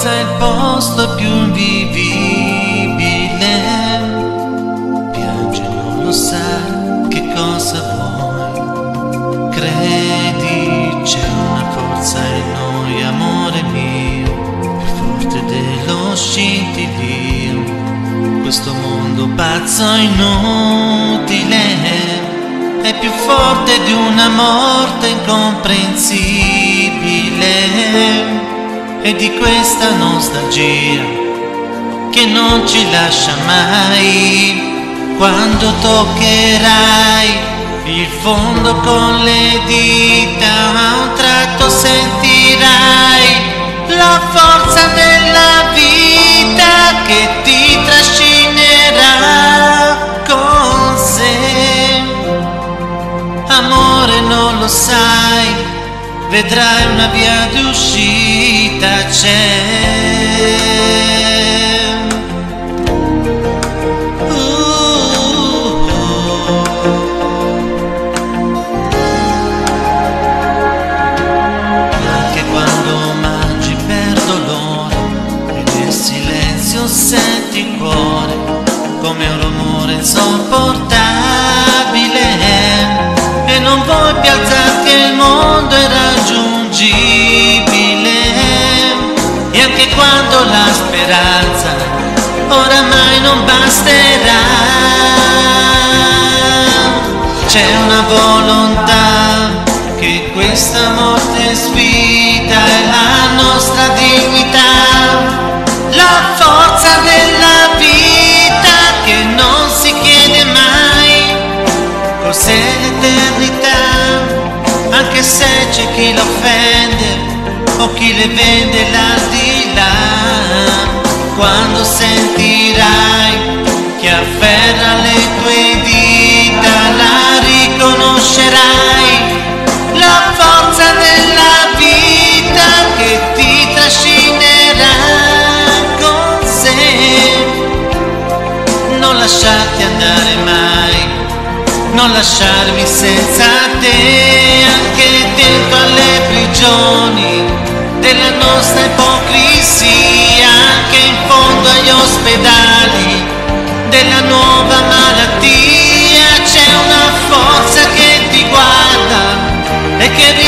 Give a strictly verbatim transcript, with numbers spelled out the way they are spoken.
forza il posto più invivibile. Piange, non lo sai che cosa vuoi. Credi, c'è una forza in noi, amore mio, più forte dello scintillio. Questo mondo pazzo inutile è più forte di una morte incomprensibile, e di questa nostalgia che non ci lascia mai. Quando toccherai il fondo con le dita, a un tratto sentirai la forza della vita che ti trascinerà con sé. Amore, non lo sai, vedrai una via di uscita c'è. Senti il cuore come un rumore insopportabile, e non vuoi più alzare che il mondo è raggiungibile. E anche quando la speranza oramai non basterà, c'è una volontà che questa morte sfida, è la nostra dignità. La forza della vita che non si chiede mai cos'è l'eternità, anche se c'è chi l'offende o chi le vende l'aldilà. Quando sentirai che afferra le tue dita, la riconoscerai, la forza della vita che ti trascinerà. Non lasciarti andare mai, non lasciarmi senza te, anche dentro alle prigioni della nostra ipocrisia, anche in fondo agli ospedali della nuova malattia. C'è una forza che ti guarda e che